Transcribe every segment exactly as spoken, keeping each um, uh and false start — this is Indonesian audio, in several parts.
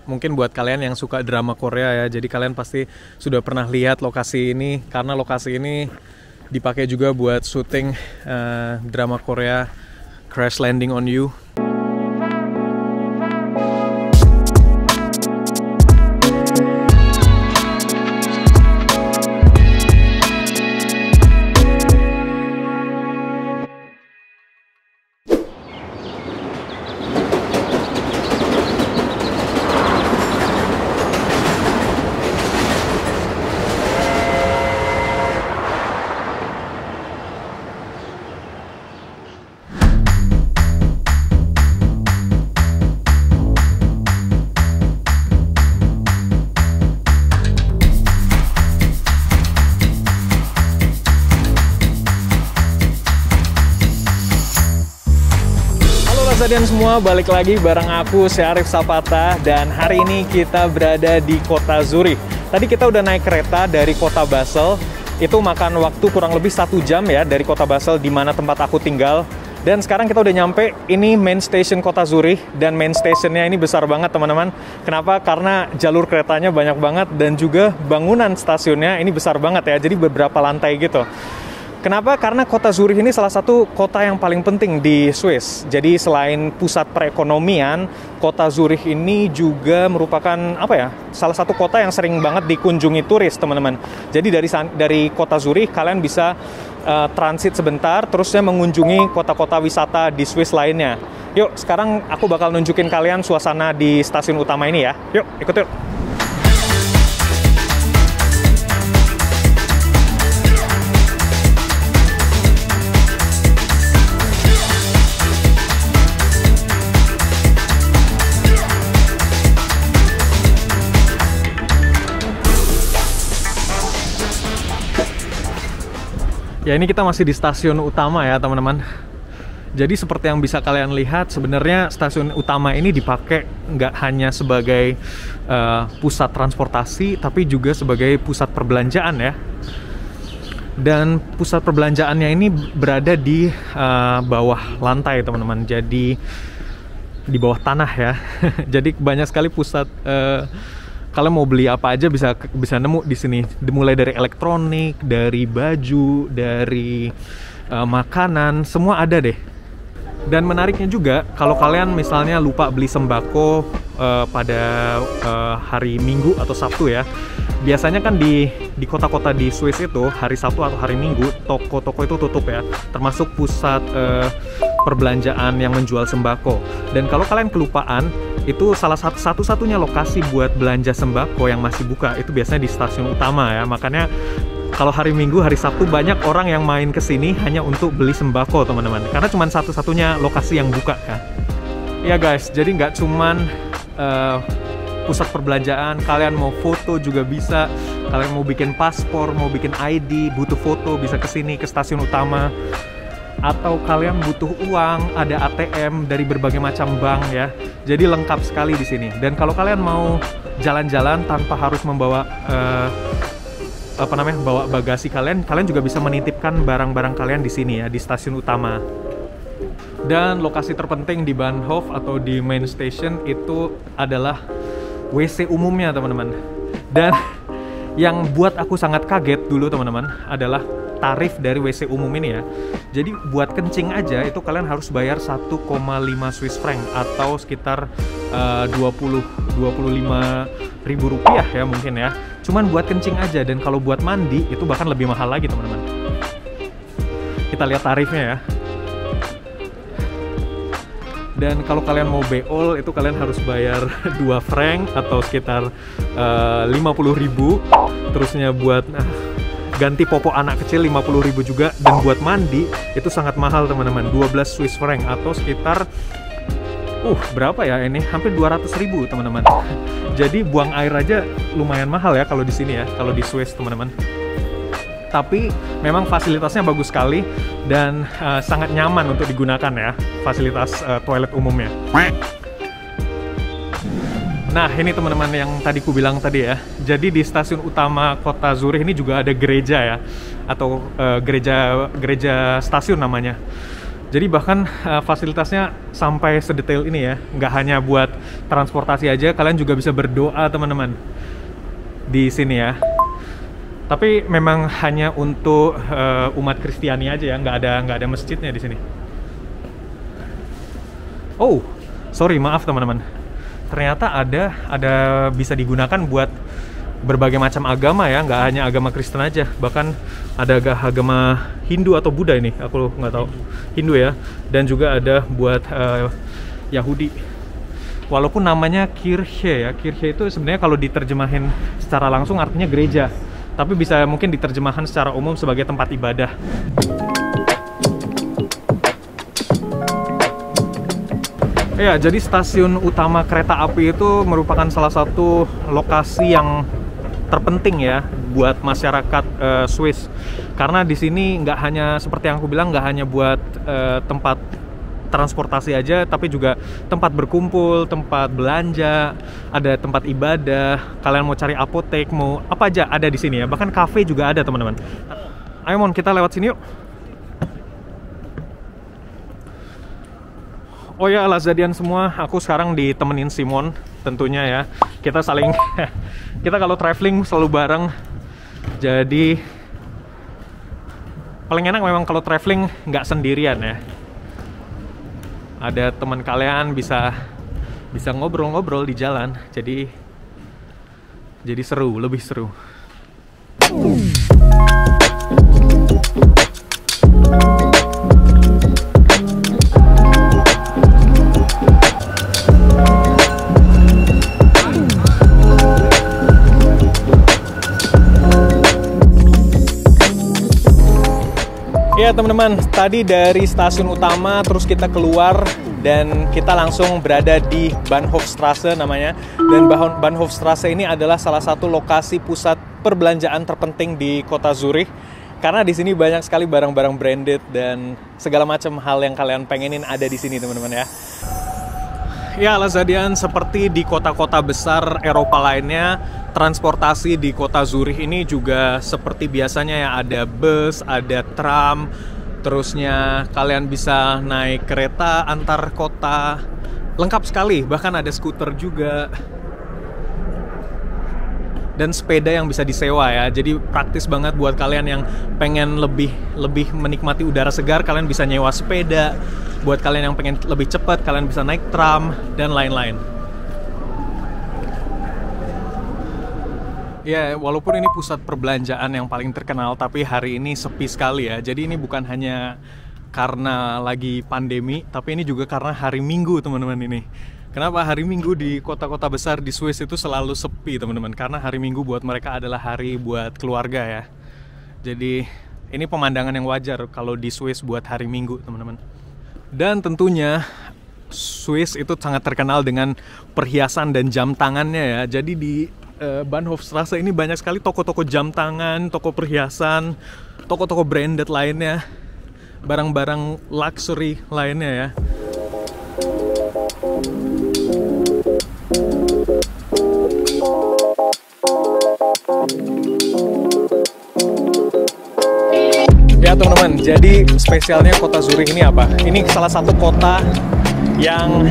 Mungkin buat kalian yang suka drama Korea ya, jadi kalian pasti sudah pernah lihat lokasi ini, karena lokasi ini dipakai juga buat syuting uh, drama Korea Crash Landing on You. Dan semua, balik lagi bareng aku Syarif Sapata, dan hari ini kita berada di kota Zurich. Tadi kita udah naik kereta dari kota Basel, itu makan waktu kurang lebih satu jam ya dari kota Basel di mana tempat aku tinggal. Dan sekarang kita udah nyampe, ini main station kota Zurich, dan main stationnya ini besar banget teman-teman. Kenapa? Karena jalur keretanya banyak banget dan juga bangunan stasiunnya ini besar banget ya, jadi beberapa lantai gitu. Kenapa? Karena kota Zurich ini salah satu kota yang paling penting di Swiss. Jadi selain pusat perekonomian, kota Zurich ini juga merupakan apa ya? Salah satu kota yang sering banget dikunjungi turis, teman-teman. Jadi dari dari kota Zurich kalian bisa uh, transit sebentar, terusnya mengunjungi kota-kota wisata di Swiss lainnya. Yuk, sekarang aku bakal nunjukin kalian suasana di stasiun utama ini ya. Yuk, ikut yuk. Ya, ini kita masih di stasiun utama ya teman-teman. Jadi seperti yang bisa kalian lihat, sebenarnya stasiun utama ini dipakai nggak hanya sebagai uh, pusat transportasi, tapi juga sebagai pusat perbelanjaan ya. Dan pusat perbelanjaannya ini berada di uh, bawah lantai teman-teman. Jadi di bawah tanah ya. Jadi banyak sekali pusat. Uh, Kalian mau beli apa aja bisa bisa nemu di sini. Dimulai dari elektronik, dari baju, dari uh, makanan, semua ada deh. Dan menariknya juga, kalau kalian misalnya lupa beli sembako uh, pada uh, hari Minggu atau Sabtu ya, biasanya kan di di kota-kota di Swiss itu hari Sabtu atau hari Minggu toko-toko itu tutup ya, termasuk pusat uh, perbelanjaan yang menjual sembako. Dan kalau kalian kelupaan, itu salah satu satu-satunya lokasi buat belanja sembako yang masih buka itu biasanya di stasiun utama ya. Makanya kalau hari Minggu, hari Sabtu banyak orang yang main ke sini hanya untuk beli sembako teman-teman, karena cuma satu-satunya lokasi yang buka kan. Ya guys, jadi nggak cuman uh, pusat perbelanjaan, kalian mau foto juga bisa, kalian mau bikin paspor, mau bikin I D, butuh foto bisa ke sini ke stasiun utama. Atau kalian butuh uang, ada A T M dari berbagai macam bank ya. Jadi lengkap sekali di sini. Dan kalau kalian mau jalan-jalan tanpa harus membawa uh, apa namanya, bawa bagasi kalian, kalian juga bisa menitipkan barang-barang kalian di sini ya, di stasiun utama. Dan lokasi terpenting di Bahnhof atau di main station itu adalah W C umumnya teman-teman. Dan yang buat aku sangat kaget dulu teman-teman adalah tarif dari W C umum ini ya. Jadi buat kencing aja itu kalian harus bayar satu koma lima Swiss franc atau sekitar uh, dua puluh sampai dua puluh lima ribu rupiah ya mungkin ya. Cuman buat kencing aja, dan kalau buat mandi itu bahkan lebih mahal lagi teman-teman. Kita lihat tarifnya ya. Dan kalau kalian mau beol itu kalian harus bayar dua franc atau sekitar uh, lima puluh ribu. Terusnya buat nah, ganti popok anak kecil lima puluh ribu juga, dan buat mandi itu sangat mahal teman-teman, dua belas Swiss franc atau sekitar uh berapa ya ini, hampir dua ratus ribu teman-teman. Jadi buang air aja lumayan mahal ya kalau di sini ya, kalau di Swiss teman-teman. Tapi memang fasilitasnya bagus sekali dan uh, sangat nyaman untuk digunakan ya, fasilitas uh, toilet umumnya. Nah, ini teman-teman yang tadi ku bilang tadi ya. Jadi di stasiun utama kota Zurich ini juga ada gereja ya, atau uh, gereja gereja stasiun namanya. Jadi bahkan uh, fasilitasnya sampai sedetail ini ya, nggak hanya buat transportasi aja, kalian juga bisa berdoa teman-teman di sini ya. Tapi memang hanya untuk uh, umat Kristiani aja ya, nggak ada nggak ada masjidnya di sini. Oh, sorry, maaf teman-teman. Ternyata ada ada bisa digunakan buat berbagai macam agama ya, nggak hanya agama Kristen aja, bahkan ada agama Hindu atau Buddha ini, aku nggak tahu. Hindu ya, dan juga ada buat uh, Yahudi. Walaupun namanya Kirche ya, Kirche itu sebenarnya kalau diterjemahin secara langsung artinya gereja, tapi bisa mungkin diterjemahkan secara umum sebagai tempat ibadah. Ya, jadi stasiun utama kereta api itu merupakan salah satu lokasi yang terpenting ya buat masyarakat uh, Swiss, karena di sini nggak hanya seperti yang aku bilang, nggak hanya buat uh, tempat transportasi aja, tapi juga tempat berkumpul, tempat belanja, ada tempat ibadah. Kalian mau cari apotek, mau apa aja ada di sini ya. Bahkan kafe juga ada teman-teman. Ayo Mon, kita lewat sini yuk. Oh ya, Lazadian semua, aku sekarang ditemenin Simon tentunya ya. Kita saling kita kalau traveling selalu bareng. Jadi paling enak memang kalau traveling nggak sendirian ya. Ada teman kalian, bisa bisa ngobrol-ngobrol di jalan. Jadi jadi seru, lebih seru. Ya teman-teman, tadi dari stasiun utama terus kita keluar dan kita langsung berada di Bahnhofstrasse namanya. Dan Bahnhofstrasse ini adalah salah satu lokasi pusat perbelanjaan terpenting di kota Zurich, karena di sini banyak sekali barang-barang branded dan segala macam hal yang kalian pengenin ada di sini teman-teman ya. Ya, Lazadian, seperti di kota-kota besar Eropa lainnya, transportasi di kota Zurich ini juga seperti biasanya ya, ada bus, ada tram, terusnya kalian bisa naik kereta antar kota, lengkap sekali, bahkan ada skuter juga. Dan sepeda yang bisa disewa ya, jadi praktis banget buat kalian yang pengen lebih lebih menikmati udara segar, kalian bisa nyewa sepeda. Buat kalian yang pengen lebih cepat, kalian bisa naik tram dan lain-lain. Ya, walaupun ini pusat perbelanjaan yang paling terkenal, tapi hari ini sepi sekali ya. Jadi ini bukan hanya karena lagi pandemi, tapi ini juga karena hari Minggu teman-teman ini. Kenapa hari Minggu di kota-kota besar di Swiss itu selalu sepi teman-teman? Karena hari Minggu buat mereka adalah hari buat keluarga ya. Jadi ini pemandangan yang wajar kalau di Swiss buat hari Minggu teman-teman. Dan tentunya Swiss itu sangat terkenal dengan perhiasan dan jam tangannya ya. Jadi di uh, Bahnhofstrasse ini banyak sekali toko-toko jam tangan, toko perhiasan, toko-toko branded lainnya, barang-barang luxury lainnya ya. Ya teman-teman, jadi spesialnya kota Zurich ini apa? Ini salah satu kota yang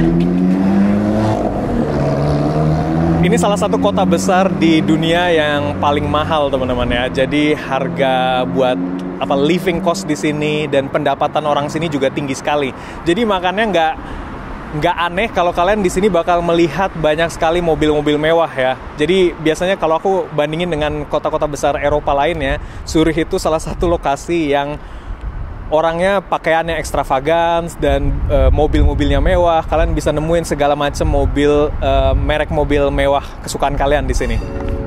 ini salah satu kota besar di dunia yang paling mahal teman-teman ya. Jadi harga buat apa living cost di sini dan pendapatan orang sini juga tinggi sekali. Jadi makanya nggak nggak aneh kalau kalian di sini bakal melihat banyak sekali mobil-mobil mewah ya. Jadi biasanya kalau aku bandingin dengan kota-kota besar Eropa lainnya, Zurich itu salah satu lokasi yang orangnya pakaiannya ekstravagans dan e, mobil-mobilnya mewah. Kalian bisa nemuin segala macam mobil, e, merek mobil mewah kesukaan kalian di sini.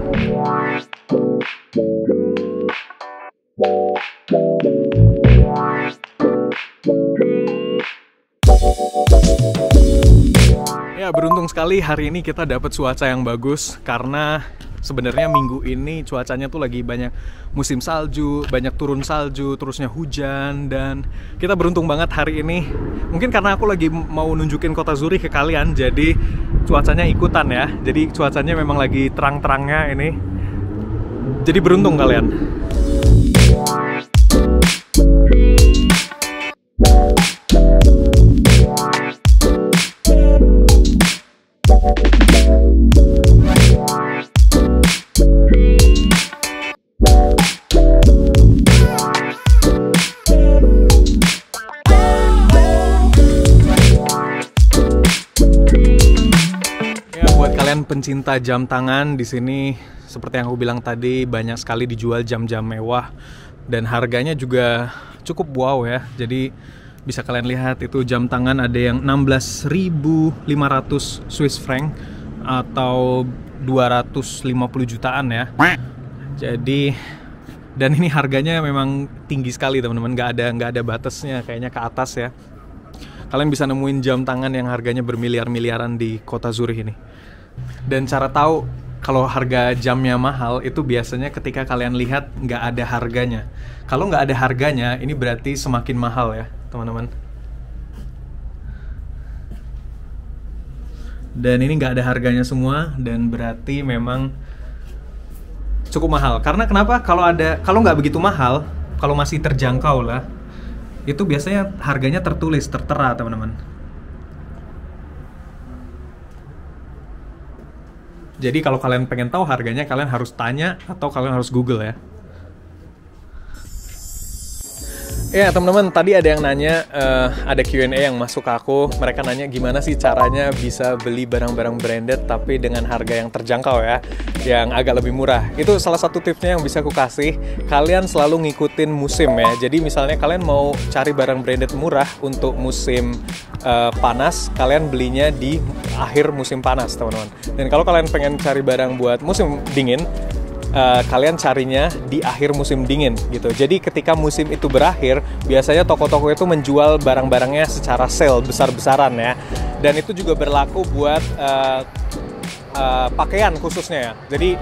Ya, beruntung sekali hari ini kita dapat cuaca yang bagus, karena sebenarnya minggu ini cuacanya tuh lagi banyak musim salju, banyak turun salju, terusnya hujan, dan kita beruntung banget hari ini. Mungkin karena aku lagi mau nunjukin kota Zurich ke kalian, jadi cuacanya ikutan ya. Jadi cuacanya memang lagi terang-terangnya ini. Jadi beruntung kalian. kalian pencinta jam tangan, di sini seperti yang aku bilang tadi banyak sekali dijual jam-jam mewah dan harganya juga cukup wow ya. Jadi bisa kalian lihat itu jam tangan ada yang enam belas ribu lima ratus Swiss franc atau dua ratus lima puluh jutaan ya. Jadi dan ini harganya memang tinggi sekali teman-teman, nggak ada nggak ada batasnya, kayaknya ke atas ya. Kalian bisa nemuin jam tangan yang harganya bermiliar-miliaran di kota Zurich ini. Dan cara tahu kalau harga jamnya mahal itu biasanya ketika kalian lihat nggak ada harganya. Kalau nggak ada harganya, ini berarti semakin mahal ya teman-teman. Dan ini nggak ada harganya semua, dan berarti memang cukup mahal. Karena kenapa? Kalau ada, kalau nggak begitu mahal, kalau masih terjangkau lah, itu biasanya harganya tertulis, tertera teman-teman. Jadi kalau kalian pengen tahu harganya, kalian harus tanya atau kalian harus Google ya. Ya teman-teman, tadi ada yang nanya, uh, ada Q and A yang masuk ke aku. Mereka nanya gimana sih caranya bisa beli barang-barang branded tapi dengan harga yang terjangkau ya, yang agak lebih murah. Itu salah satu tipsnya yang bisa aku kasih. Kalian selalu ngikutin musim ya. Jadi misalnya kalian mau cari barang branded murah untuk musim uh, panas, kalian belinya di akhir musim panas teman-teman. Dan kalau kalian pengen cari barang buat musim dingin, Uh, kalian carinya di akhir musim dingin gitu. Jadi ketika musim itu berakhir, biasanya toko-toko itu menjual barang-barangnya secara sale besar-besaran ya. Dan itu juga berlaku buat uh, uh, pakaian khususnya ya. Jadi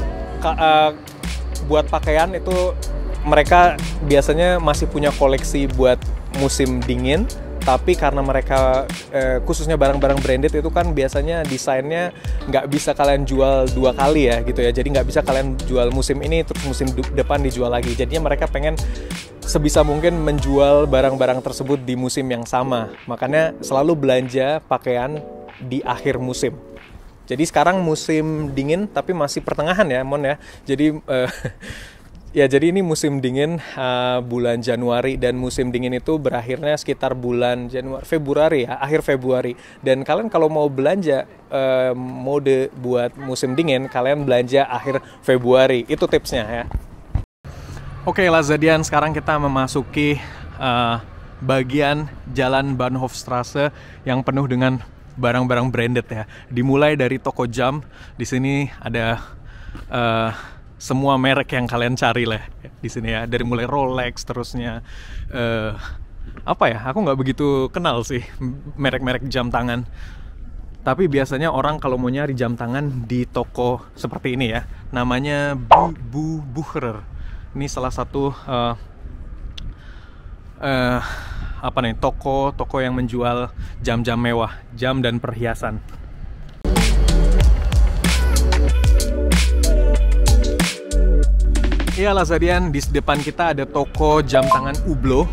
uh, buat pakaian itu mereka biasanya masih punya koleksi buat musim dingin. Tapi karena mereka eh, khususnya barang-barang branded itu kan biasanya desainnya nggak bisa kalian jual dua kali ya gitu ya. Jadi nggak bisa kalian jual musim ini terus musim depan dijual lagi. Jadinya mereka pengen sebisa mungkin menjual barang-barang tersebut di musim yang sama. Makanya selalu belanja pakaian di akhir musim. Jadi sekarang musim dingin tapi masih pertengahan ya Mon ya. Jadi eh, ya, jadi ini musim dingin uh, bulan Januari, dan musim dingin itu berakhirnya sekitar bulan Januari, Februari ya, akhir Februari. Dan kalian kalau mau belanja uh, mode buat musim dingin, kalian belanja akhir Februari. Itu tipsnya ya. Oke, Lazadian, sekarang kita memasuki uh, bagian Jalan Bahnhofstrasse yang penuh dengan barang-barang branded ya. Dimulai dari toko jam, di sini ada uh, semua merek yang kalian cari lah di sini ya, dari mulai Rolex terusnya uh, apa ya, aku nggak begitu kenal sih merek-merek jam tangan, tapi biasanya orang kalau mau nyari jam tangan di toko seperti ini ya, namanya Bu, Bu Bucherer. Ini salah satu uh, uh, apa nih, toko-toko yang menjual jam-jam mewah, jam dan perhiasan. Iya Lazadian, di depan kita ada toko jam tangan Hublot.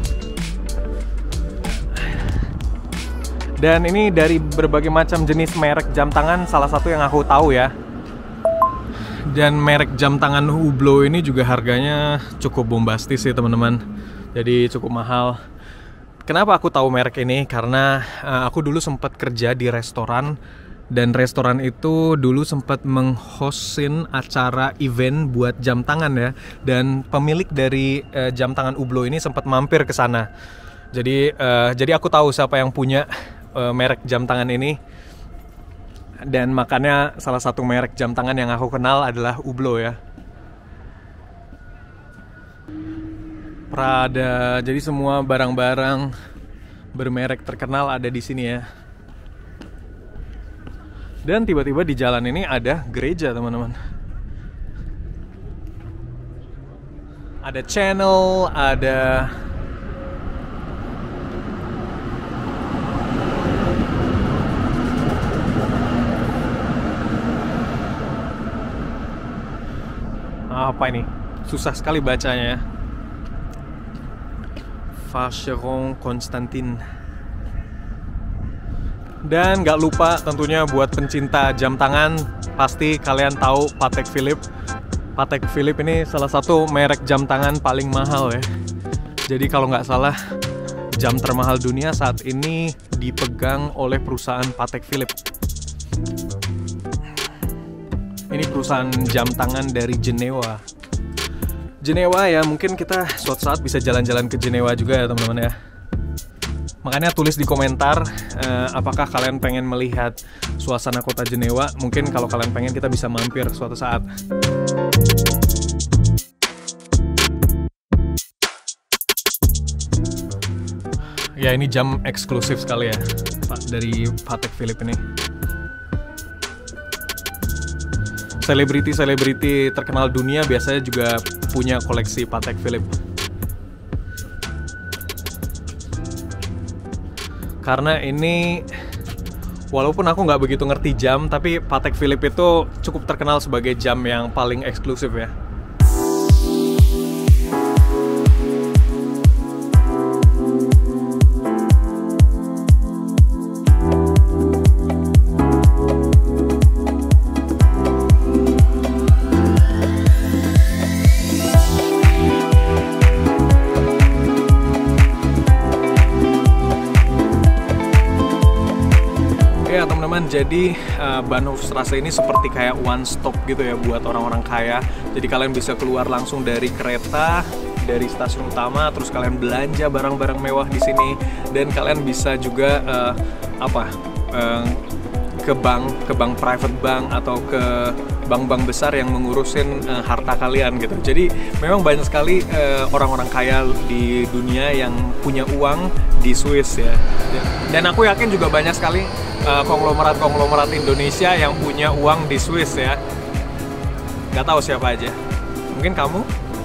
Dan ini dari berbagai macam jenis merek jam tangan, salah satu yang aku tahu ya. Dan merek jam tangan Hublot ini juga harganya cukup bombastis sih teman-teman. Jadi cukup mahal. Kenapa aku tahu merek ini? Karena uh, aku dulu sempat kerja di restoran. Dan restoran itu dulu sempat menghostin acara event buat jam tangan ya. Dan pemilik dari uh, jam tangan Hublot ini sempat mampir ke sana. Jadi uh, jadi aku tahu siapa yang punya uh, merek jam tangan ini. Dan makanya salah satu merek jam tangan yang aku kenal adalah Hublot ya. Prada, jadi semua barang-barang bermerek terkenal ada di sini ya. Dan tiba-tiba di jalan ini ada gereja teman-teman. Ada channel, ada apa ini? Susah sekali bacanya ya. Vacheron Constantin. Dan gak lupa tentunya buat pencinta jam tangan, pasti kalian tahu Patek Philippe. Patek Philippe ini salah satu merek jam tangan paling mahal ya. Jadi kalau nggak salah, jam termahal dunia saat ini dipegang oleh perusahaan Patek Philippe. Ini perusahaan jam tangan dari Jenewa. Jenewa ya, mungkin kita suatu saat bisa jalan-jalan ke Jenewa juga ya teman-teman ya. Makanya tulis di komentar eh, apakah kalian pengen melihat suasana kota Jenewa. Mungkin kalau kalian pengen kita bisa mampir suatu saat. Ya ini jam eksklusif sekali ya Pak, dari Patek Philippe ini. Selebriti-selebriti terkenal dunia biasanya juga punya koleksi Patek Philippe. Karena ini, walaupun aku nggak begitu ngerti jam, tapi Patek Philippe itu cukup terkenal sebagai jam yang paling eksklusif ya. Ya teman-teman, jadi uh, Bahnhofstrasse ini seperti kayak one stop gitu ya buat orang-orang kaya. Jadi kalian bisa keluar langsung dari kereta, dari stasiun utama, terus kalian belanja barang-barang mewah di sini, dan kalian bisa juga uh, apa uh, ke bank, ke bank private bank atau ke bank-bank besar yang mengurusin uh, harta kalian gitu. Jadi memang banyak sekali uh, orang-orang kaya di dunia yang punya uang di Swiss ya. Dan aku yakin juga banyak sekali konglomerat-konglomerat uh, Indonesia yang punya uang di Swiss ya. Gak tahu siapa aja. Mungkin kamu?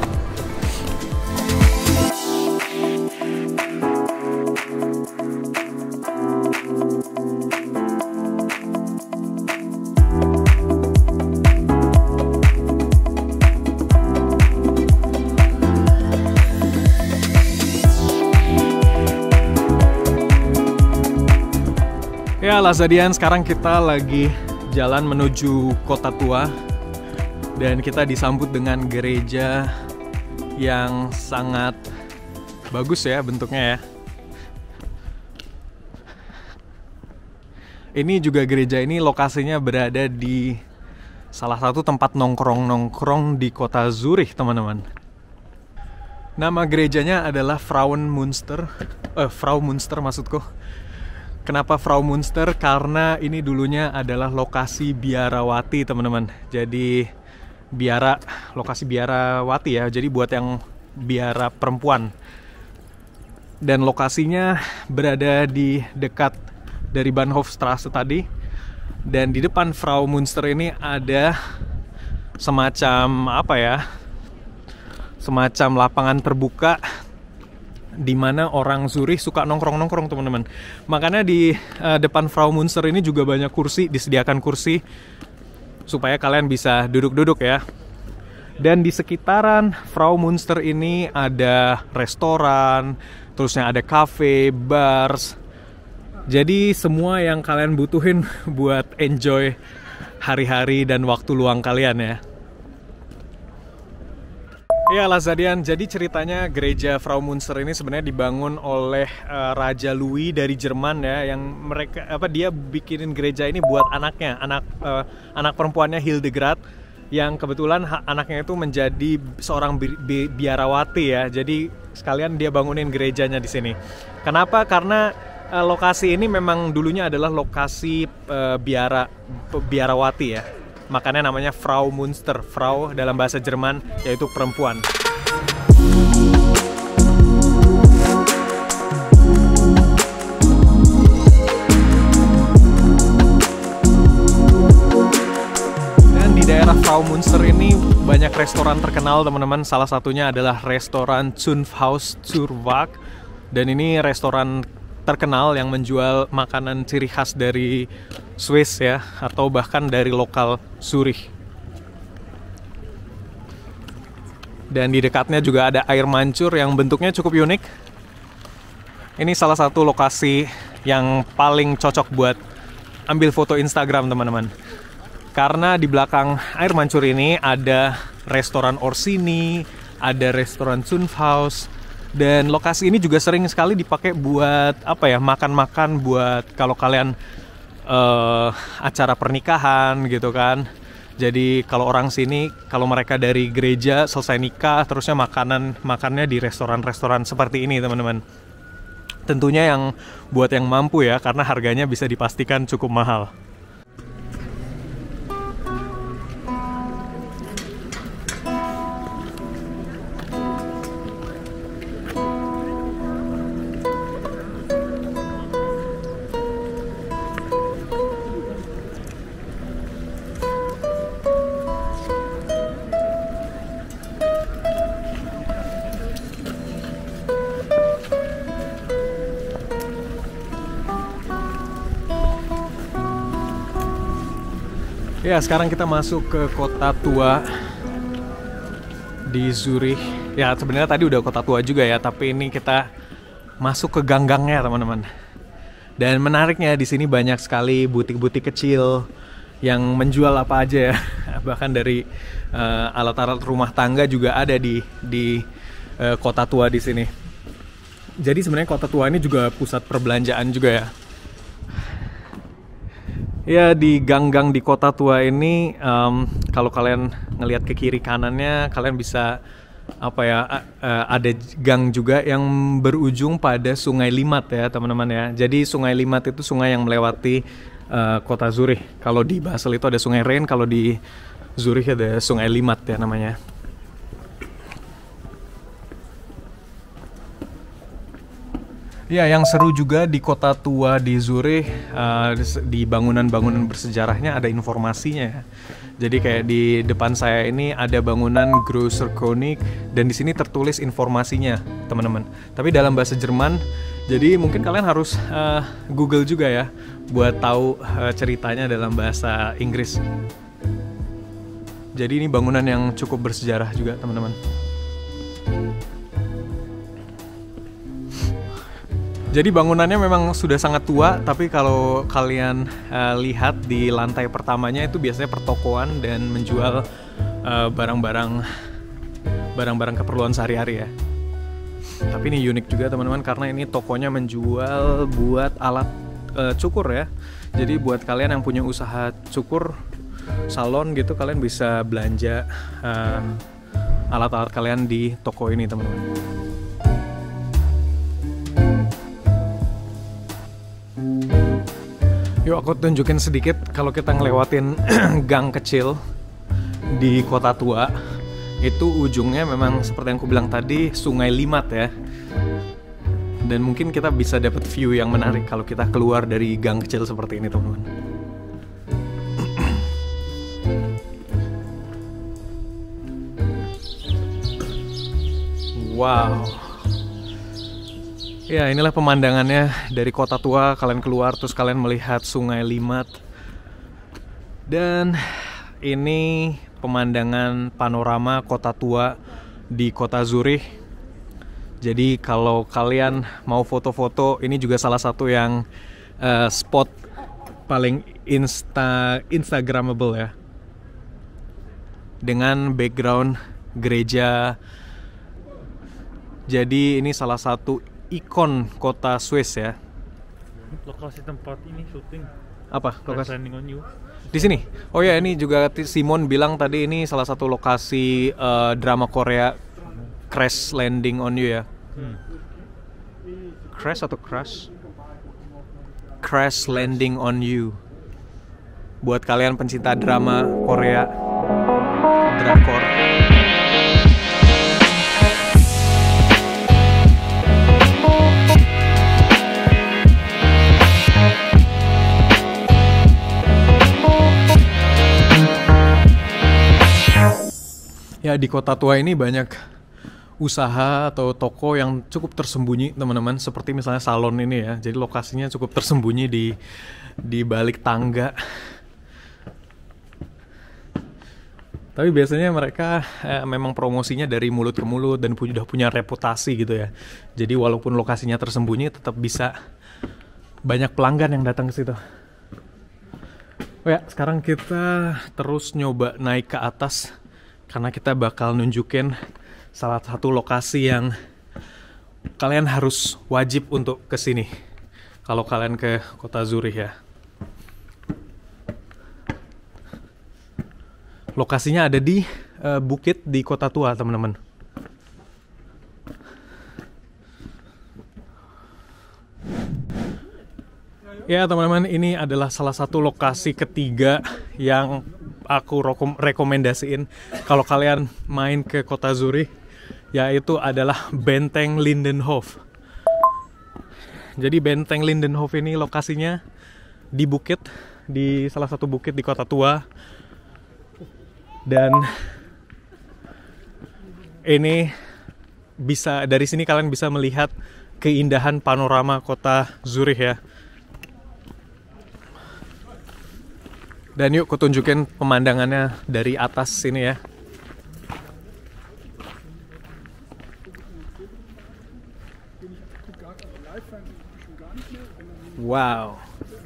Ya Lazadian, sekarang kita lagi jalan menuju kota tua dan kita disambut dengan gereja yang sangat bagus ya bentuknya ya. Ini juga gereja ini lokasinya berada di salah satu tempat nongkrong-nongkrong di kota Zurich teman-teman. Nama gerejanya adalah Fraumünster, eh Fraumünster maksudku. Kenapa Fraumünster? Karena ini dulunya adalah lokasi biarawati teman-teman. Jadi biara, lokasi biarawati ya. Jadi buat yang biara perempuan. Dan lokasinya berada di dekat dari Bahnhofstrasse tadi. Dan di depan Fraumünster ini ada semacam apa ya? Semacam lapangan terbuka di mana orang Zurich suka nongkrong-nongkrong teman-teman. Makanya di uh, depan Fraumünster ini juga banyak kursi, disediakan kursi supaya kalian bisa duduk-duduk ya. Dan di sekitaran Fraumünster ini ada restoran, terusnya ada cafe, bars. Jadi semua yang kalian butuhin buat enjoy hari-hari dan waktu luang kalian ya. Ya Lazadian, jadi ceritanya gereja Fraumünster ini sebenarnya dibangun oleh uh, Raja Louis dari Jerman ya, yang mereka apa dia bikinin gereja ini buat anaknya, anak uh, anak perempuannya Hildegard, yang kebetulan anaknya itu menjadi seorang bi bi biarawati ya. Jadi sekalian dia bangunin gerejanya di sini. Kenapa? Karena uh, lokasi ini memang dulunya adalah lokasi uh, biara biarawati ya. Makanya namanya Fraumünster. Frau dalam bahasa Jerman yaitu perempuan. Dan di daerah Fraumünster ini banyak restoran terkenal teman-teman. Salah satunya adalah restoran Zunfthaus zur Waag. Dan ini restoran terkenal yang menjual makanan ciri khas dari Swiss ya, atau bahkan dari lokal Zurich. Dan di dekatnya juga ada air mancur yang bentuknya cukup unik. Ini salah satu lokasi yang paling cocok buat ambil foto Instagram teman-teman. Karena di belakang air mancur ini ada restoran Orsini, ada restoran Zunfthaus. Dan lokasi ini juga sering sekali dipakai buat apa ya, makan-makan buat kalau kalian uh, acara pernikahan gitu kan. Jadi kalau orang sini, kalau mereka dari gereja selesai nikah, terusnya makanan makannya di restoran-restoran seperti ini teman-teman. Tentunya yang buat yang mampu ya, karena harganya bisa dipastikan cukup mahal. Ya, sekarang kita masuk ke kota tua di Zurich. Ya, sebenarnya tadi udah kota tua juga ya, tapi ini kita masuk ke gang-gangnya, teman-teman. Dan menariknya di sini banyak sekali butik-butik kecil yang menjual apa aja ya. Bahkan dari uh, alat-alat rumah tangga juga ada di di uh, kota tua di sini. Jadi sebenarnya kota tua ini juga pusat perbelanjaan juga ya. Ya, di gang-gang di kota tua ini, um, kalau kalian ngelihat ke kiri kanannya, kalian bisa apa ya, uh, ada gang juga yang berujung pada Sungai Limat ya teman-teman ya. Jadi Sungai Limat itu sungai yang melewati uh, kota Zurich. Kalau di Basel itu ada Sungai Rhein, kalau di Zurich ada Sungai Limat ya namanya. Ya, yang seru juga di kota tua di Zurich, uh, di bangunan-bangunan bersejarahnya ada informasinya. Jadi kayak di depan saya ini ada bangunan Grosser König dan di sini tertulis informasinya, teman-teman. Tapi dalam bahasa Jerman, jadi mungkin kalian harus uh, Google juga ya buat tahu uh, ceritanya dalam bahasa Inggris. Jadi ini bangunan yang cukup bersejarah juga, teman-teman. Jadi bangunannya memang sudah sangat tua, tapi kalau kalian uh, lihat di lantai pertamanya itu biasanya pertokoan dan menjual uh, barang-barang barang-barang keperluan sehari-hari ya. Tapi ini unik juga teman-teman, karena ini tokonya menjual buat alat uh, cukur ya. Jadi buat kalian yang punya usaha cukur, salon gitu, kalian bisa belanja uh, alat-alat kalian di toko ini teman-teman. Yuk aku tunjukin sedikit kalau kita ngelewatin gang kecil di kota tua. Itu ujungnya memang seperti yang aku bilang tadi, Sungai Limat ya. Dan mungkin kita bisa dapat view yang menarik kalau kita keluar dari gang kecil seperti ini teman-teman. Wow. Ya, inilah pemandangannya dari kota tua. Kalian keluar terus kalian melihat Sungai Limat. Dan ini pemandangan panorama kota tua di kota Zurich. Jadi kalau kalian mau foto-foto, ini juga salah satu yang uh, spot paling insta instagramable ya. Dengan background gereja. Jadi ini salah satu ikon kota Swiss ya. Lokasi tempat ini syuting. Apa? Lokasi Landing on You. Di sini. Oh ya, ini juga Simon bilang tadi ini salah satu lokasi uh, drama Korea Crash Landing on You ya. Hmm. Crash atau Crash? Crash Landing on You. Buat kalian pencinta drama Korea, drakor. Ya, di kota tua ini banyak usaha atau toko yang cukup tersembunyi teman-teman, seperti misalnya salon ini ya. Jadi lokasinya cukup tersembunyi di di balik tangga. Tapi biasanya mereka eh, memang promosinya dari mulut ke mulut dan pu- udah punya reputasi gitu ya. Jadi walaupun lokasinya tersembunyi tetap bisa banyak pelanggan yang datang ke situ. Oh ya, sekarang kita terus nyoba naik ke atas. Karena kita bakal nunjukin salah satu lokasi yang kalian harus wajib untuk kesini kalau kalian ke kota Zurich ya. Lokasinya ada di uh, bukit di Kota Tua, teman-teman. Ya teman-teman, ini adalah salah satu lokasi ketiga yang aku rekom- rekomendasiin kalau kalian main ke Kota Zurich, yaitu adalah Benteng Lindenhof. Jadi Benteng Lindenhof ini lokasinya di bukit, di salah satu bukit di Kota Tua. Dan ini bisa, dari sini kalian bisa melihat keindahan panorama Kota Zurich ya. Dan yuk aku tunjukin pemandangannya dari atas sini ya. Wow.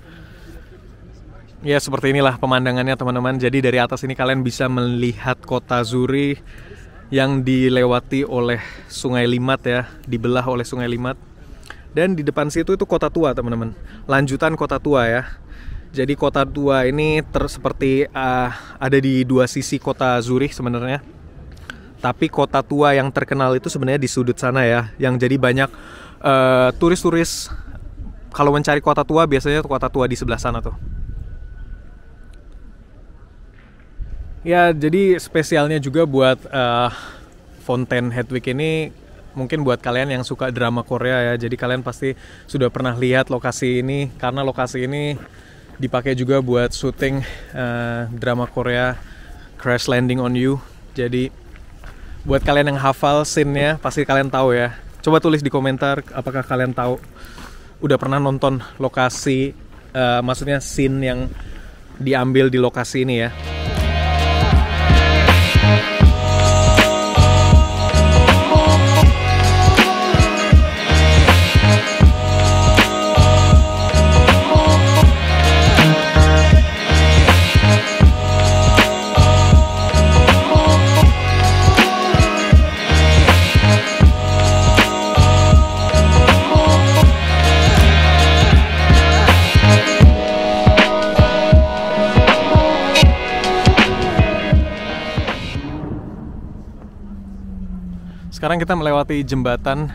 Ya seperti inilah pemandangannya teman-teman. Jadi dari atas ini kalian bisa melihat Kota Zurich yang dilewati oleh Sungai Limat ya, dibelah oleh Sungai Limat. Dan di depan situ itu Kota Tua teman-teman. Lanjutan Kota Tua ya. Jadi Kota Tua ini ter seperti uh, ada di dua sisi Kota Zurich sebenarnya. Tapi Kota Tua yang terkenal itu sebenarnya di sudut sana ya, yang jadi banyak uh, turis-turis kalau mencari Kota Tua biasanya Kota Tua di sebelah sana tuh. Ya, jadi spesialnya juga buat uh, Fountain Hedwig ini mungkin buat kalian yang suka drama Korea ya. Jadi kalian pasti sudah pernah lihat lokasi ini karena lokasi ini dipakai juga buat syuting uh, drama Korea Crash Landing on You. Jadi buat kalian yang hafal scene-nya pasti kalian tahu ya. Coba tulis di komentar apakah kalian tahu udah pernah nonton lokasi uh, maksudnya scene yang diambil di lokasi ini ya. Sekarang kita melewati jembatan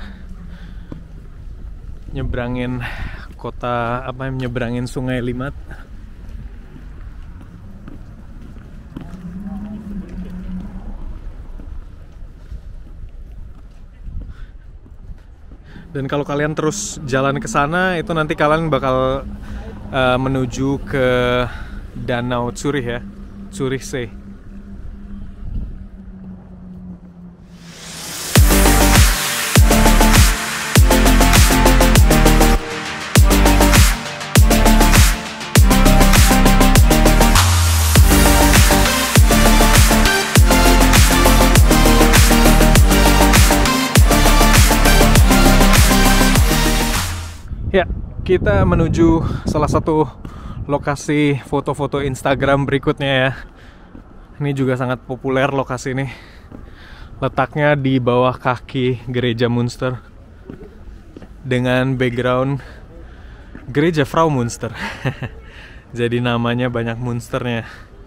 nyebrangin kota apa nyebrangin Sungai Limat. Dan kalau kalian terus jalan ke sana itu nanti kalian bakal uh, menuju ke Danau Zurich ya, Zurich See. Ya, kita menuju salah satu lokasi foto-foto Instagram berikutnya ya. Ini juga sangat populer lokasi ini. Letaknya di bawah kaki Gereja Münster dengan background Gereja Frau Münster. Jadi namanya banyak Münsternya.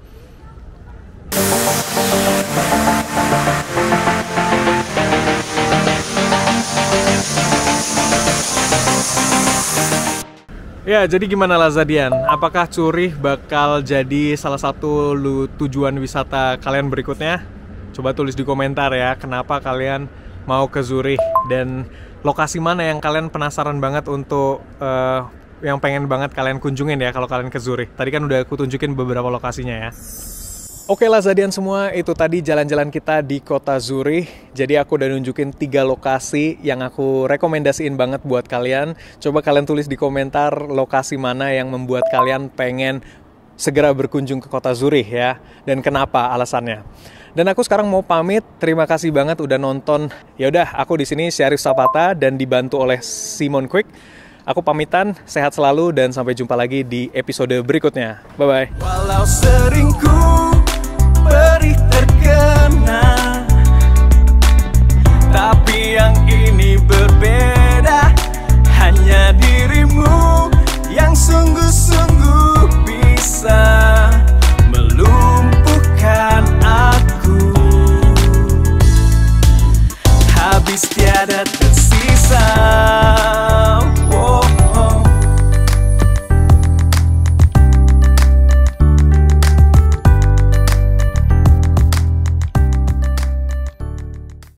Ya, jadi gimana Lazadian? Apakah Zurich bakal jadi salah satu lu tujuan wisata kalian berikutnya? Coba tulis di komentar ya, kenapa kalian mau ke Zurich dan lokasi mana yang kalian penasaran banget untuk uh, yang pengen banget kalian kunjungin ya kalau kalian ke Zurich. Tadi kan udah aku tunjukin beberapa lokasinya ya. Oke Lazadian semua, itu tadi jalan-jalan kita di Kota Zurich. Jadi aku udah nunjukin tiga lokasi yang aku rekomendasiin banget buat kalian. Coba kalian tulis di komentar lokasi mana yang membuat kalian pengen segera berkunjung ke Kota Zurich ya. Dan kenapa alasannya. Dan aku sekarang mau pamit. Terima kasih banget udah nonton. Yaudah, aku di sini Syarif Sapata dan dibantu oleh Simon Quick. Aku pamitan, sehat selalu dan sampai jumpa lagi di episode berikutnya. Bye-bye. Walau sering ku